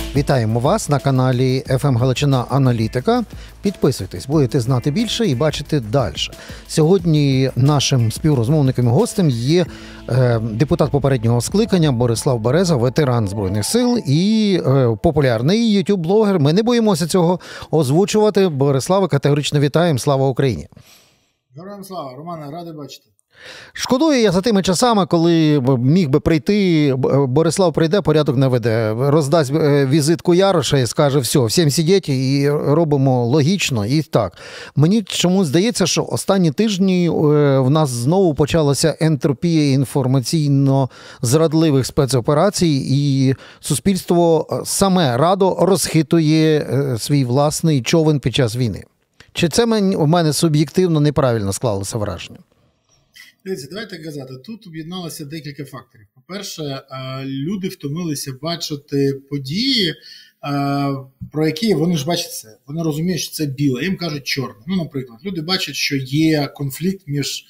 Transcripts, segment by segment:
Вітаємо вас на каналі FM Галичина Аналітика. Підписуйтесь, будете знати більше і бачити далі. Сьогодні нашим співрозмовником і гостем є депутат попереднього скликання Борислав Береза, ветеран Збройних сил і популярний ютуб-блогер. Ми не боїмося цього озвучувати. Бориславе, категорично вітаємо. Слава Україні! Героям слава! Романе, радий бачити. Шкодую я за тими часами, коли міг би прийти, Борислав прийде, порядок наведе, роздасть візитку Яроша і скаже, все, всім сидіть і робимо логічно і так. Мені чомусь здається, що останні тижні в нас знову почалася ентропія інформаційно-зрадливих спецоперацій, і суспільство саме радо розхитує свій власний човен під час війни. Чи це у мене суб'єктивно неправильно склалося враження? Дивіться, давайте казати, тут об'єдналося декілька факторів. По-перше, люди втомилися бачити події, про які вони ж бачать це. Вони розуміють, що це біле, їм кажуть чорне. Ну, наприклад, люди бачать, що є конфлікт між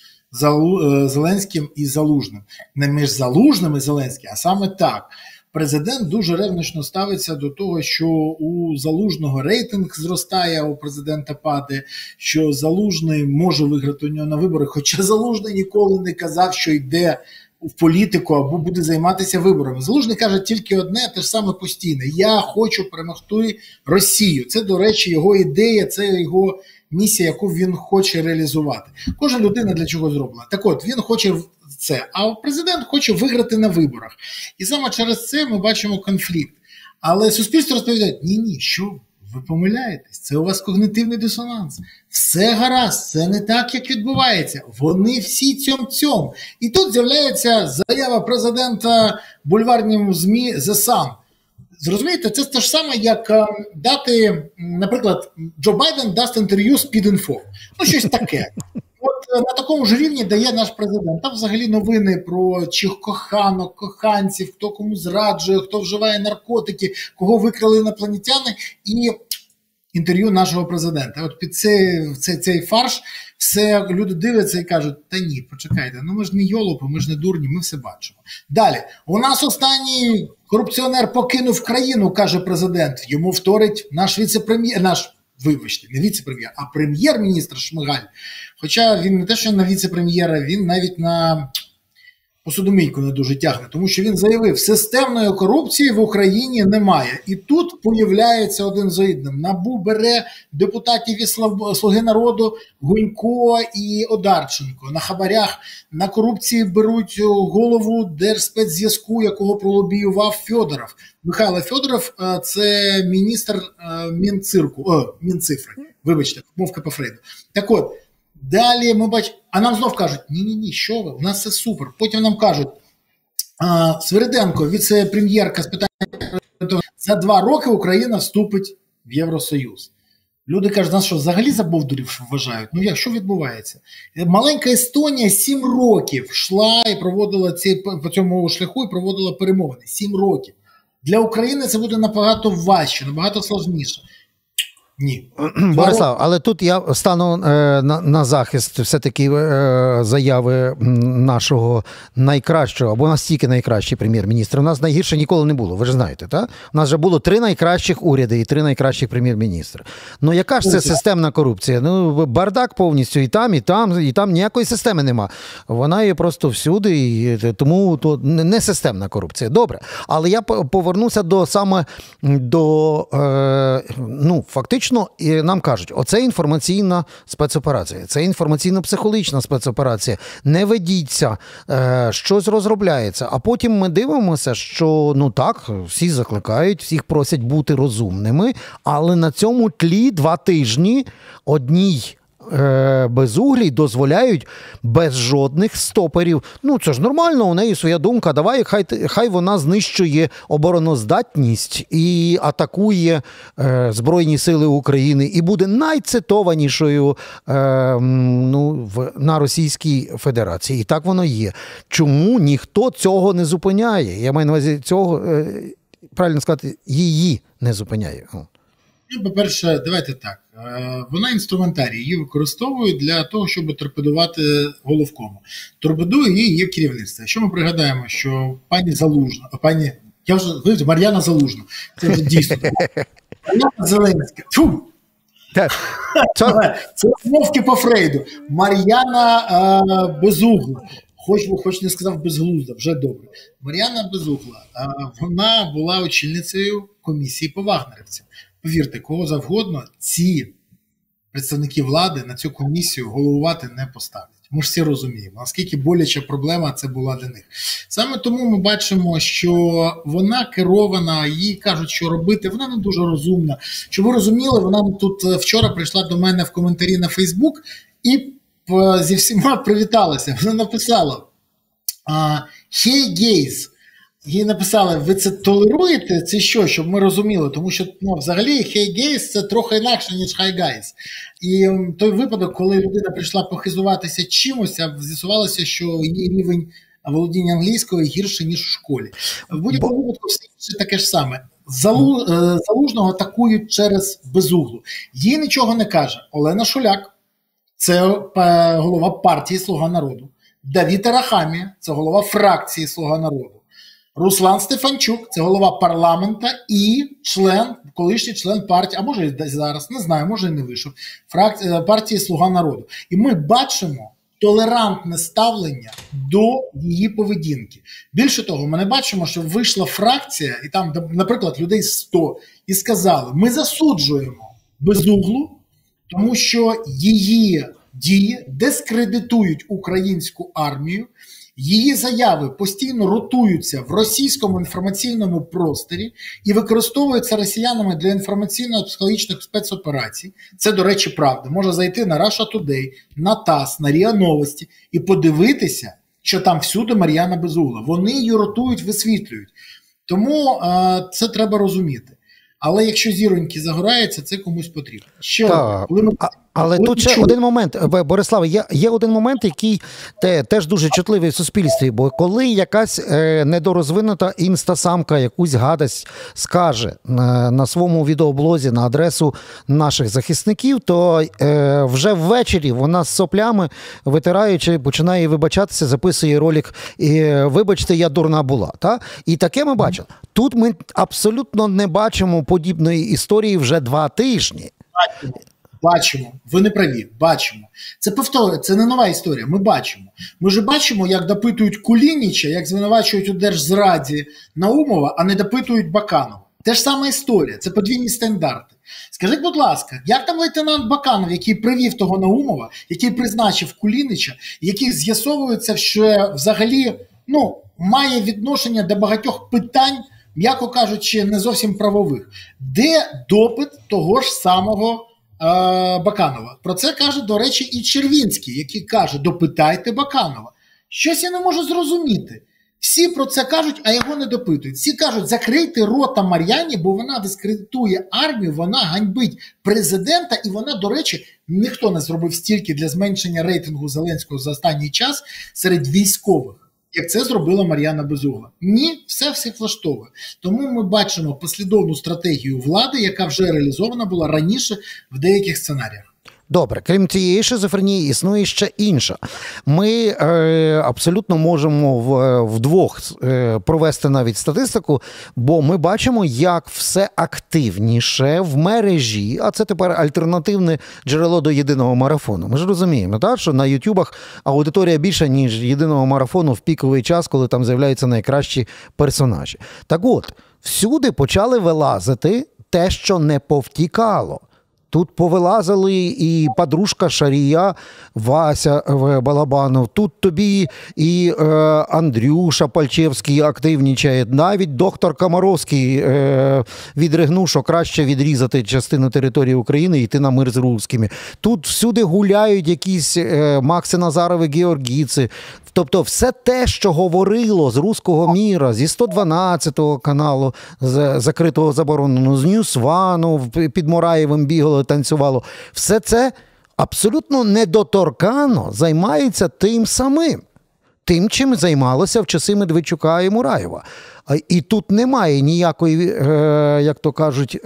Зеленським і Залужним. Не між Залужним і Зеленським, а саме так. Президент дуже ревнично ставиться до того, що у Залужного рейтинг зростає, а у президента падає, що Залужний може виграти у нього на вибори, хоча Залужний ніколи не казав, що йде в політику або буде займатися виборами. Залужний каже тільки одне, те ж саме постійне: я хочу перемогти Росію. Це, до речі, його ідея, це його місія, яку він хоче реалізувати. Кожна людина для чого зроблена. Так от, він хоче це, а президент хоче виграти на виборах. І саме через це ми бачимо конфлікт. Але суспільство розповідає, ні, що ви помиляєтесь, це у вас когнитивний дисонанс. Все гаразд, це не так, як відбувається. Вони всі цьом-цьом. І тут з'являється заява президента бульварним ЗМІ The Sun. Зрозумієте, це те ж саме, як дати, наприклад, Джо Байден дасть інтерв'ю з Підінфо. Ну, щось таке. От на такому ж рівні дає наш президент. Там взагалі новини про чих коханок, коханців, хто кому зраджує, хто вживає наркотики, кого викрали інопланетяни, і інтерв'ю нашого президента. От під цей фарш все люди дивляться і кажуть, та ні, почекайте, ну ми ж не йолопи, ми ж не дурні, ми все бачимо. Далі, у нас останній корупціонер покинув країну, каже президент, йому вторить наш віце-прем'єр, вибачте, не віце-прем'єр, а прем'єр-міністр Шмигаль. Хоча він не те, що на віце-прем'єра, він навіть на посудомийку не дуже тягне, тому що він заявив, системної корупції в Україні немає. І тут появляється один за одним. НАБУ бере депутатів із «Слуги народу» Гунько і Одарченко. На хабарях, на корупції беруть голову Держспецзв'язку, якого пролобіював Федоров. Михайло Федоров – це міністр Мінцифри. Вибачте, мовка по Фрейду. Так от, далі ми бачимо, а нам знов кажуть, ні, що ви, у нас все супер. Потім нам кажуть, Свириденко, віце-прем'єрка з питань, за 2 роки Україна вступить в Євросоюз. Люди кажуть, нас що, взагалі за бовдурів вважають? Ну як, що відбувається? Маленька Естонія 7 років йшла і проводила по цьому шляху і проводила перемовини. 7 років. Для України це буде набагато важче, набагато складніше. Ні. Борислав, але тут я стану на захист все-таки заяви нашого найкращого, або настільки найкращий прем'єр-міністр. У нас найгірше ніколи не було, ви ж знаєте, так? У нас вже було 3 найкращих уряди і 3 найкращих прем'єр-міністри. Ну яка ж це системна корупція? Ну бардак повністю і там ніякої системи нема. Вона є просто всюди, і тому то не системна корупція. Добре, але я повернуся фактично, і нам кажуть, оце інформаційна спецоперація, це інформаційно-психологічна спецоперація. Не ведіться, щось розробляється. А потім ми дивимося, що, всі закликають, всіх просять бути розумними, але на цьому тлі 2 тижні одній безуглій дозволяють без жодних стоперів. Ну, це ж нормально, у неї своя думка. Давай, хай вона знищує обороноздатність і атакує Збройні Сили України і буде найцитованішою на Російській Федерації. І так воно є. Чому ніхто цього не зупиняє? Я маю на увазі цього, правильно сказати, її не зупиняє. Ну, по-перше, давайте так. Вона інструментарій, її використовують для того, щоб торпедувати головкому. Торпедує її є керівництво. Якщо ми пригадаємо, що пані Я вже, видите, Мар'яна Залужна. Це вже дійсно. Мар'яна Зеленська. Фу! Це мовки по Фрейду. Мар'яна Безугла. Хоч не сказав безглузда, вже добре. Мар'яна Безугла, вона була очільницею комісії по вагнерівцям. Повірте, кого завгодно, ці представники влади на цю комісію головувати не поставлять. Ми ж всі розуміємо, наскільки боляча проблема це була для них. Саме тому ми бачимо, що вона керована, їй кажуть, що робити, вона не дуже розумна. Щоб ви розуміли, вона тут вчора прийшла до мене в коментарі на Фейсбук і зі всіма привіталася. Вона написала «Hey gays». Їй написали, ви це толеруєте? Це що? Щоб ми розуміли. Тому що взагалі «Hey gays» це трохи інакше, ніж «Hi guys». І той випадок, коли людина прийшла похизуватися чимось, а з'ясувалося, що її рівень володіння англійською гірше, ніж у школі. В будь-якому випадку все таке ж саме. Залужного атакують через Безуглу. Їй нічого не каже Олена Шуляк, це голова партії «Слуга народу». Давід Арахамія, це голова фракції «Слуга народу». Руслан Стефанчук, це голова парламента і колишній член партії, а може і зараз, не знаю, може і не вийшов, партії «Слуга народу». І ми бачимо толерантне ставлення до її поведінки. Більше того, ми не бачимо, що вийшла фракція, і там, наприклад, людей 100, і сказали, ми засуджуємо Безуглу, тому що її дії дискредитують українську армію, її заяви постійно ротуються в російському інформаційному просторі і використовуються росіянами для інформаційно-психологічних спецоперацій. Це, до речі, правда. Можна зайти на Russia Today, на ТАСС, на РІА Новості і подивитися, що там всюди Мар'яна Безугла. Вони її ротують, висвітлюють. Тому це треба розуміти. Але якщо зіроньки загораються, це комусь потрібно. Але тут ще один момент, Бориславе, є один момент, який теж дуже чутливий в суспільстві, бо коли якась недорозвинута інстасамка якусь гадость скаже на своєму відеоблозі на адресу наших захисників, то вже ввечері вона з соплями, витираючи, починає вибачатися, записує ролик «Вибачте, я дурна була». Та? І таке ми бачили. Тут ми абсолютно не бачимо подібної історії вже 2 тижні. Бачимо, ви не праві, бачимо. Це не нова історія, ми бачимо. Ми ж бачимо, як допитують Кулініча, як звинувачують у держзраді Наумова, а не допитують Баканова. Те ж сама історія, це подвійні стандарти. Скажіть, будь ласка, як там лейтенант Баканов, який привів того Наумова, який призначив Кулініча, який з'ясовується, що взагалі має відношення до багатьох питань, м'яко кажучи, не зовсім правових. Де допит того ж самого Баканова? Про це каже, до речі, і Червінський, який каже, допитайте Баканова. Щось я не можу зрозуміти. Всі про це кажуть, а його не допитують. Всі кажуть, закрийте рота Мар'яні, бо вона дискредитує армію, вона ганьбить президента, і вона, до речі, ніхто не зробив стільки для зменшення рейтингу Зеленського за останній час серед військових, як це зробила Мар'яна Безугла. Ні, все всіх влаштовує. Тому ми бачимо послідовну стратегію влади, яка вже реалізована була раніше в деяких сценаріях. Добре, крім цієї шизофренії, існує ще інша. Ми абсолютно можемо вдвох провести навіть статистику, бо ми бачимо, як все активніше в мережі, а це тепер альтернативне джерело до єдиного марафону. Ми ж розуміємо, так, що на ютубах аудиторія більша, ніж єдиного марафону в піковий час, коли там з'являються найкращі персонажі. Так от, всюди почали вилазити те, що не повтікало. Тут повилазили і подружка Шарія Вася Балабанов, тут тобі і Андрюша Пальчевський активнічає, навіть доктор Комаровський відригнув, що краще відрізати частину території України і йти на мир з русскими. Тут всюди гуляють якісь Макси Назарови, Георгійці. Тобто все те, що говорило з руського міра, зі 112-го каналу, з закритого забороненого, з Ньюс-1, під Мураєвим бігало, танцювало, все це абсолютно недоторкано займається тим самим. Тим, чим займалося в часи Медведчука і Мураєва. І тут немає ніякої, як то кажуть,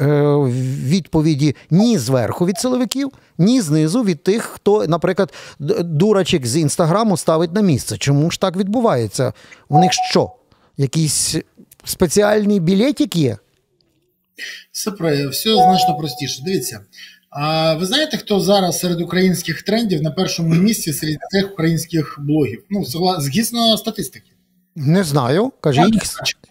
відповіді ні зверху від силовиків, ні знизу від тих, хто, наприклад, дурачок з Інстаграму ставить на місце. Чому ж так відбувається? У них що? Якісь спеціальний білетик є? Все значно простіше. Дивіться, а ви знаєте, хто зараз серед українських трендів на першому місці серед тих українських блогів? Ну, згідно статистики. Не знаю, кажіть.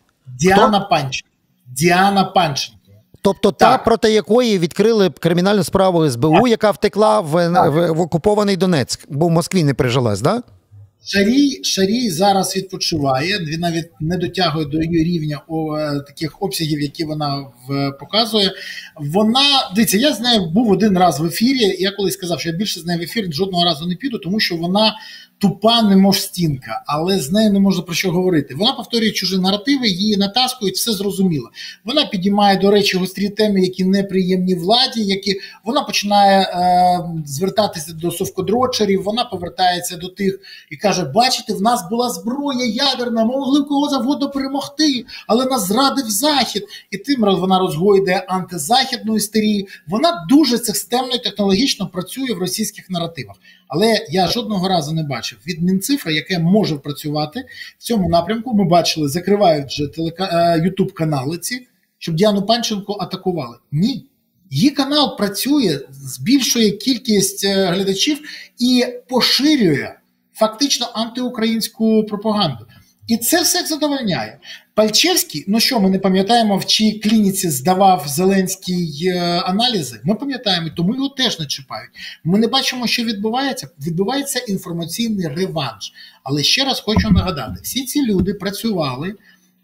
Діана Панченко. Тобто та, проти якої відкрили кримінальну справу СБУ, яка втекла в окупований Донецьк, бо в Москві не прижилась, так? Да? Шарій зараз відпочиває, він навіть не дотягує до її рівня таких обсягів, які вона показує. Дивіться, я з нею був один раз в ефірі, я колись сказав, що я більше з нею в ефір жодного разу не піду, тому що вона тупа, немов стінка, але з нею не можна про що говорити. Вона повторює чужі наративи, її натаскують, все зрозуміло. Вона підіймає, до речі, гострі теми, які неприємні владі, вона починає звертатися до совкодрочерів, вона повертається до тих і каже, бачите, в нас була зброя ядерна, ми могли кого завгодно перемогти, але нас зрадив Захід. І тим вона розгойдує антизахідну істерію. Вона дуже системно і технологічно працює в російських наративах. Але я жодного разу не бачив від Мінцифри, яке може працювати в цьому напрямку. Ми бачили, закривають вже ютуб-канали ці, щоб Діану Панченко атакували. Ні. Її канал працює, збільшує кількість глядачів і поширює фактично антиукраїнську пропаганду. І це все задовольняє. Пальчевський, ми не пам'ятаємо, в чиїй клініці здавав Зеленський аналізи? Ми пам'ятаємо, тому його теж не чіпають. Ми не бачимо, що відбувається. Відбувається інформаційний реванш. Але ще раз хочу нагадати, всі ці люди працювали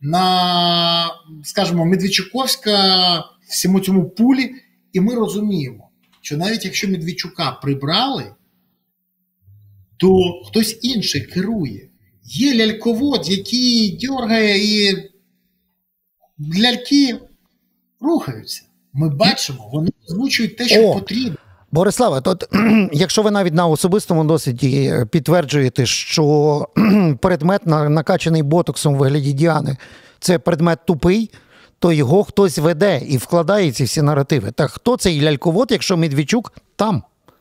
на, скажімо, Медведчуковська, всьому цьому пулі, і ми розуміємо, що навіть якщо Медведчука прибрали, то хтось інший керує. Є ляльковод, який дьоргає, і ляльки рухаються. Ми бачимо, вони озвучують те, що потрібно. Бориславе, якщо ви навіть на особистому досвіді підтверджуєте, що предмет, накачаний ботоксом у вигляді Діани, це предмет тупий, то його хтось веде і вкладає ці всі наративи. Так хто цей ляльковод, якщо Медведчук там?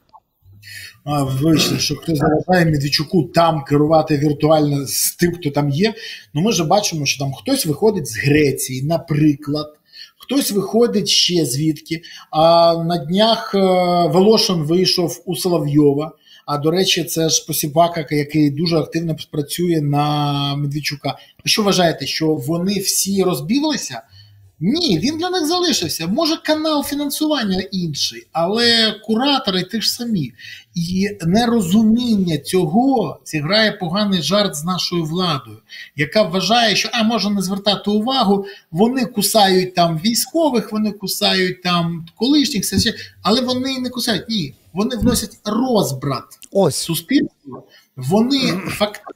Вийшло, що хтось заважає Медведчуку там керувати віртуально з тим, хто там є. Ми ж бачимо, що там хтось виходить з Греції, наприклад, хтось виходить ще звідки. А на днях Волошин вийшов у Соловйова. А, до речі, це ж посіпака, який дуже активно працює на Медведчука. Ви що вважаєте, що вони всі розбіглися? Ні, він для них залишився. Може, канал фінансування інший, але куратори ті ж самі. І нерозуміння цього зіграє поганий жарт з нашою владою, яка вважає, що можна не звертати увагу, вони кусають там військових, вони кусають там колишніх, але вони не кусають. Ні, вони вносять розбрат в суспільство, вони фактично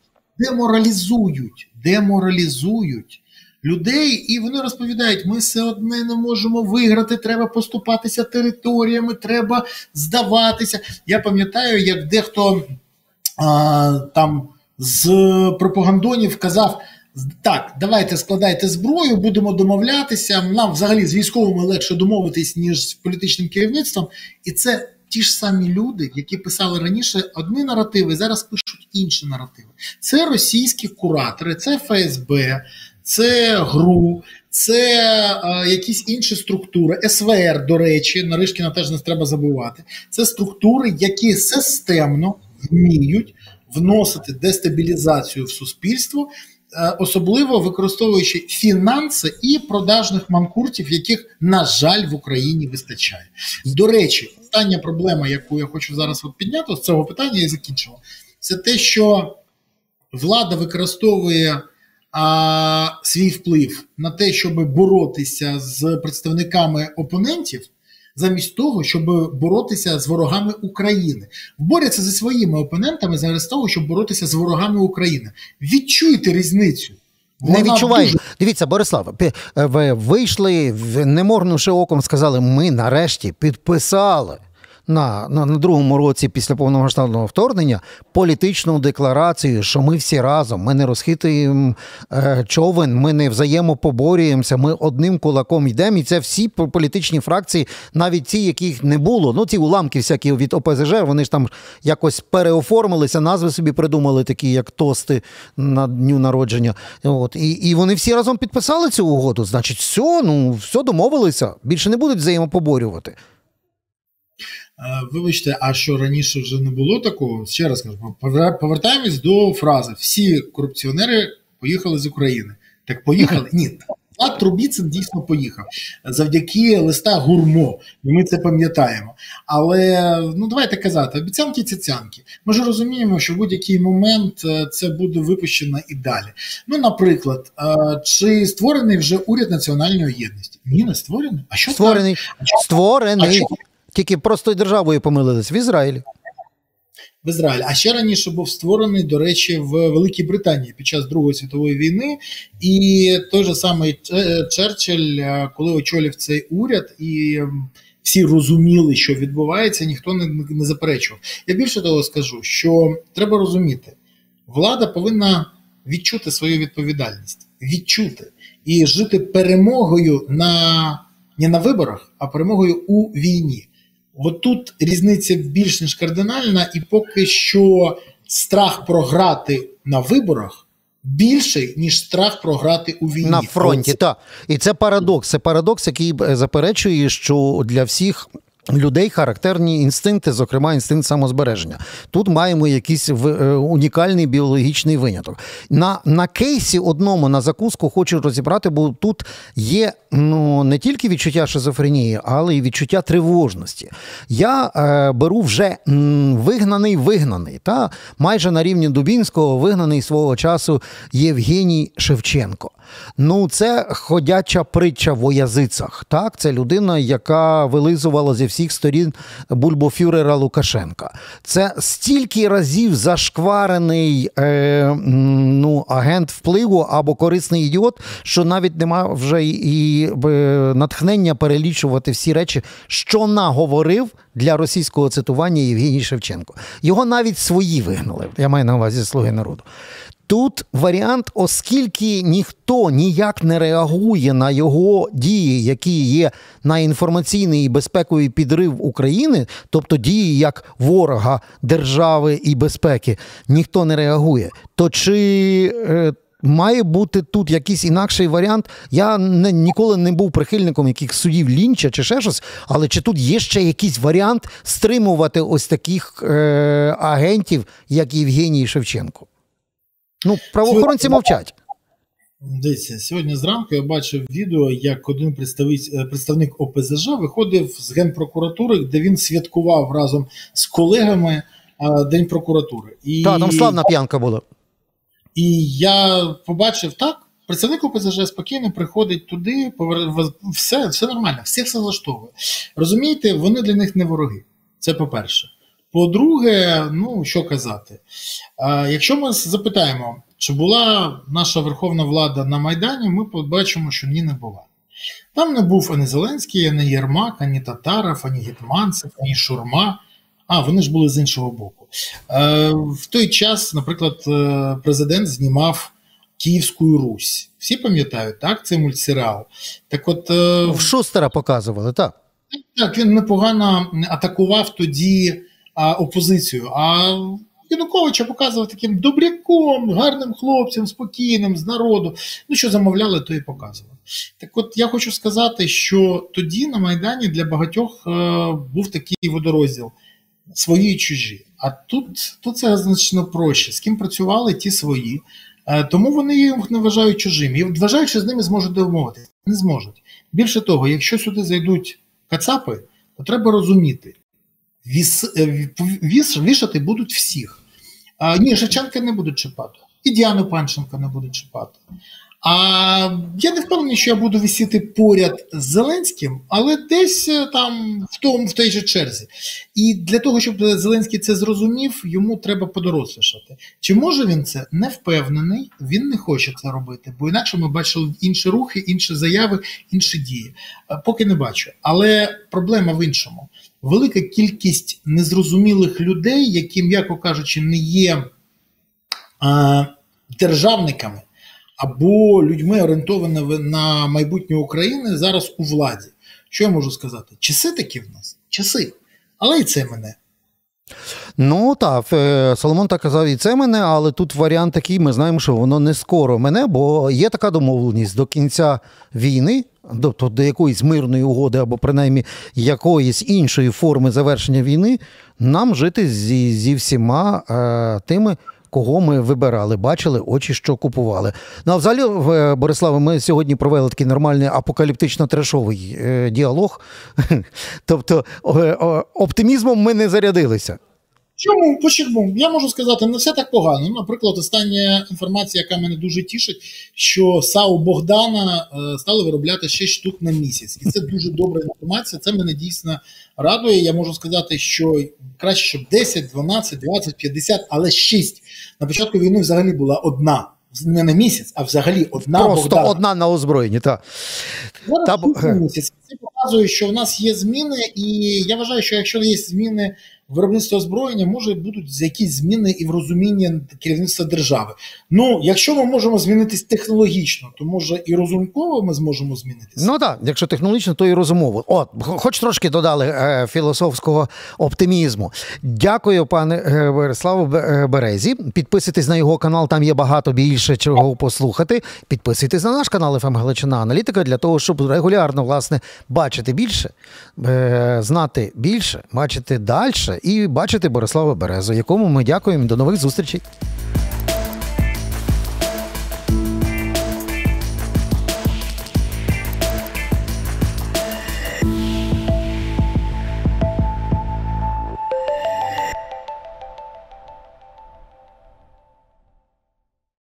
деморалізують людей, і вони розповідають, ми все одне не можемо виграти, треба поступатися територіями, треба здаватися. Я пам'ятаю, як дехто там з пропагандонів казав, так, давайте складайте зброю, будемо домовлятися, нам взагалі з військовими легше домовитись, ніж з політичним керівництвом. І це ті ж самі люди, які писали раніше одні наративи, зараз пишуть інші наративи. Це російські куратори, це ФСБ, це ГРУ, це якісь інші структури, СВР, до речі, Наришкіна теж не треба забувати. Це структури, які системно вміють вносити дестабілізацію в суспільство, особливо використовуючи фінанси і продажних манкуртів, яких, на жаль, в Україні вистачає. До речі, остання проблема, яку я хочу зараз підняти з цього питання і закінчимо, це те, що влада використовує свій вплив на те, щоб боротися з представниками опонентів, замість того, щоб боротися з ворогами України. Борються зі своїми опонентами замість того, щоб боротися з ворогами України. Відчуйте різницю. Не відчуваю. Дивіться, Борислав, ви вийшли, не моргнувши оком, сказали, ми нарешті підписали на другому році після повномасштабного вторгнення політичну декларацію, що ми всі разом, ми не розхитуємо човен, ми не взаємопоборюємося, ми одним кулаком йдемо, і це всі політичні фракції, навіть ті, яких не було, ну ці уламки всякі від ОПЗЖ, вони ж там якось переоформилися, назви собі придумали такі, як тости на дню народження. От. І вони всі разом підписали цю угоду, значить, все домовилися, більше не будуть взаємопоборювати. Вибачте, а що раніше вже не було такого? Ще раз кажу, повертаємось до фрази «всі корупціонери поїхали з України». Так поїхали? Ні. Влад Трубіцин дійсно поїхав. Завдяки листа Гурмо. Ми це пам'ятаємо. Але, давайте казати, обіцянки-цяцянки. Ми ж розуміємо, що в будь-який момент це буде випущено і далі. Наприклад, чи створений вже уряд національної єдності? Ні, не створений. А що створений? Створений. Тільки простою державою помилились в Ізраїлі. В Ізраїлі. А ще раніше був створений, до речі, в Великій Британії під час Другої світової війни. І той же самий Черчилль, коли очолив цей уряд, і всі розуміли, що відбувається, ніхто не заперечував. Я більше того скажу, що треба розуміти, влада повинна відчути свою відповідальність. Відчути. І жити перемогою не на виборах, а перемогою у війні. От тут різниця більш ніж кардинальна, і поки що страх програти на виборах більший, ніж страх програти у війні. На фронті, так. І це парадокс. Це парадокс, який заперечує, що для всіх людей характерні інстинкти, зокрема інстинкт самозбереження. Тут маємо якийсь унікальний біологічний виняток. На кейсі одному, на закуску хочу розібрати, бо тут є не тільки відчуття шизофренії, але й відчуття тривожності. Я беру вже вигнаний, та майже на рівні Дубінського вигнаний свого часу Євгеній Шевченко. Це ходяча притча во язицях. Так? Це людина, яка вилизувала зі всіх сторін бульбофюрера Лукашенка. Це стільки разів зашкварений агент впливу або корисний ідіот, що навіть нема вже і натхнення перелічувати всі речі, що наговорив для російського цитування Євгеній Шевченко. Його навіть свої вигнали, я маю на увазі «Слуги народу». Тут варіант, оскільки ніхто ніяк не реагує на його дії, які є на інформаційний і безпековий підрив України, тобто дії як ворога держави і безпеки, ніхто не реагує, то чи має бути тут якийсь інакший варіант? Я ніколи не був прихильником яких судів Лінча чи ще щось, але чи тут є ще якийсь варіант стримувати ось таких агентів, як Євгеній Шевченко? Правоохоронці мовчать. Дивіться, сьогодні зранку я бачив відео, як один представник ОПЗЖ виходив з Генпрокуратури, де він святкував разом з колегами День прокуратури. Так, там славна п'янка була. І я побачив, так, представник ОПЗЖ спокійно приходить туди, все нормально, все влаштовує. Розумієте, вони для них не вороги. Це по-перше. По-друге, що казати, якщо ми запитаємо, чи була наша верховна влада на Майдані, ми побачимо, що ні, не була. Там не був ані Зеленський, ані Єрмак, ані Татаров, ані Гетманцев, ані Шурма. Вони ж були з іншого боку. В той час, наприклад, президент знімав Київську Русь. Всі пам'ятають, так, цей мультсеріал? Так от, в Шустера показували, так. Так, він непогано атакував тоді опозицію, а Януковича показував таким добряком, гарним хлопцем, спокійним, з народу. Що замовляли, то і показували. Так от я хочу сказати, що тоді на Майдані для багатьох був такий водорозділ – свої і чужі. А тут це значно проще. З ким працювали, ті свої. Тому вони їх не вважають чужими. І вважають, що з ними зможуть домовитися. Не зможуть. Більше того, якщо сюди зайдуть кацапи, то треба розуміти, вішати будуть всіх. Ні, Шевченка не будуть чіпати. І Діану Панченко не будуть чіпати. А я не впевнений, що я буду висіти поряд з Зеленським, але десь там в той же черзі. І для того, щоб Зеленський це зрозумів, йому треба подорослішати. Чи може він це? Не впевнений, він не хоче це робити, бо інакше ми бачили інші рухи, інші заяви, інші дії. Поки не бачу. Але проблема в іншому. Велика кількість незрозумілих людей, які, м'яко кажучи, не є державниками, або людьми, орієнтованими на майбутнє України, зараз у владі. Що я можу сказати? Часи такі в нас? Часи. Але і це мене. Ну так, Соломон так казав, і це мене, але тут варіант такий, ми знаємо, що воно не скоро мене, бо є така домовленість до кінця війни, тобто до якоїсь мирної угоди або принаймні якоїсь іншої форми завершення війни, нам жити зі всіма тими, кого ми вибирали, бачили, очі, що купували. Ну, а взагалі, Бориславе, ми сьогодні провели такий нормальний апокаліптично-трешовий діалог. Тобто, оптимізмом ми не зарядилися. Чому? Почему? Я можу сказати, не все так погано. Наприклад, остання інформація, яка мене дуже тішить, що САУ Богдана стали виробляти 6 штук на місяць. І це дуже добра інформація, це мене дійсно радує. Я можу сказати, що краще, щоб 10, 12, 20, 50, але 6. На початку війни взагалі була одна. Не на місяць, а взагалі одна Просто Богдана. Одна на озброєнні, так. Місяць. Це показує, що в нас є зміни, і я вважаю, що якщо є зміни в виробництві озброєння, може будуть якісь зміни і в розумінні керівництва держави. Ну, якщо ми можемо змінитись технологічно, то може і розумково ми зможемо змінитися. Ну так, якщо технологічно, то і розумово. От, хоч трошки додали філософського оптимізму. Дякую, пане Бориславу Березі. Підписуйтесь на його канал, там є багато більше чого послухати. Підписуйтесь на наш канал FM Галичина Аналітика для того, щоб регулярно, власне, бачити більше, знати більше, бачити далі і бачити Борислава Березу, якому ми дякуємо. До нових зустрічей.